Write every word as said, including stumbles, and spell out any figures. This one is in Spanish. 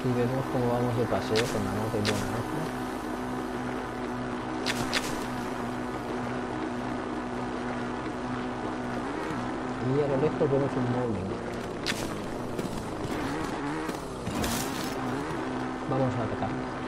Y vemos cómo vamos de paseo con la moto y buena alza. Y a lo lejos vemos un bowling. Vamos a atacar.